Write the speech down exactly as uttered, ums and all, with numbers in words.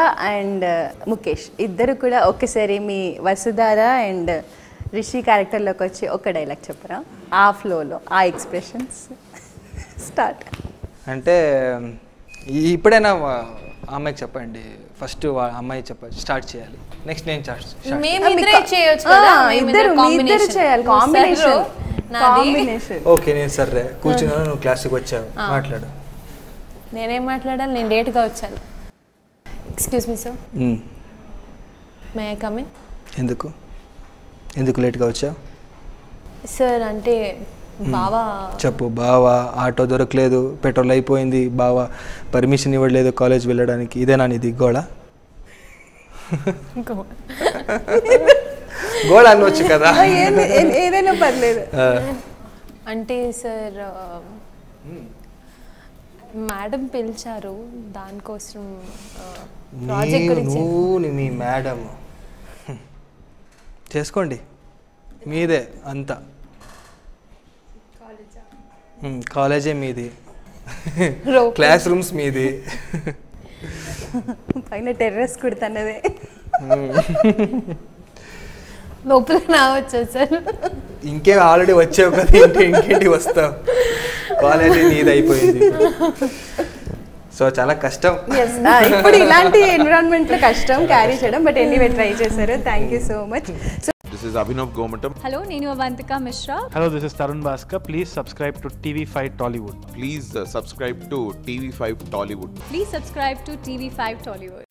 And Mukesh ఇద్దరు కూడా ఒకేసారి మీ వసుధార అండ్ రిషి క్యారెక్టర్లోకి వచ్చి ఒక డైలాగ్ చెప్పరా ఆ ఫ్లోలో ఆ ఎక్స్ప్రెషన్స్ స్టార్ట్. అంటే ఇప్పుడైనా అమ్మాయికి చెప్పండి, ఫస్ట్ అమ్మాయి చెప్ప స్టార్ట్ చేయాలి, నెక్స్ట్ నేను కాంబినేషన్. ఓకే నేను సరే కూర్చున్నాను, నువ్వు క్లాస్కి వచ్చావు, మాట్లాడు. నేనేం మాట్లాడాలి? నేను లేట్గా వచ్చాను. Excuse me sir, may I come in? ఎందుకు ఎందుకు లేట్గా వచ్చావు సార్? అంటే బావా చెప్పు. బావా ఆటో దొరకలేదు, పెట్రోల్ అయిపోయింది, బావా పర్మిషన్ ఇవ్వలేదు కాలేజ్ వెళ్ళడానికి, ఇదేనా నీది గోళ? గోళ అనవచ్చు కదా, ఏదైనా పర్లేదు. అంటే సార్ మేడం పిలిచారు, దానికోసం ప్రాజెక్ట్ గురించి. నువ్వు మీ మేడం చేసుకోండి, మీదే అంతా, కాలేజే మీది, క్లాస్ రూమ్స్ మీది, పైన టెర్రస్ కుడుతున్నదే, లోపల రావచ్చు సార్. ఇంకేం ఆల్రెడీ వచ్చావు కదా, ఇంటి ఇంకేంటి వస్తావు, కాలేజీ నీది అయిపోయింది. సో చాలా కష్టం ఇప్పుడు ఇలాంటి ఎన్విరాన్మెంట్ లో కష్టం క్యారీ చేయడం, బట్ ఎనీవే ట్రై చేశారు. Thank you so much. This is Abhinav Gomatam. Hello, Nenu Avantika Mishra. Hello, this is Tarun Bhaskar. Please subscribe to T V five Tollywood. Please uh, subscribe to T V five Tollywood. Please subscribe to T V five Tollywood.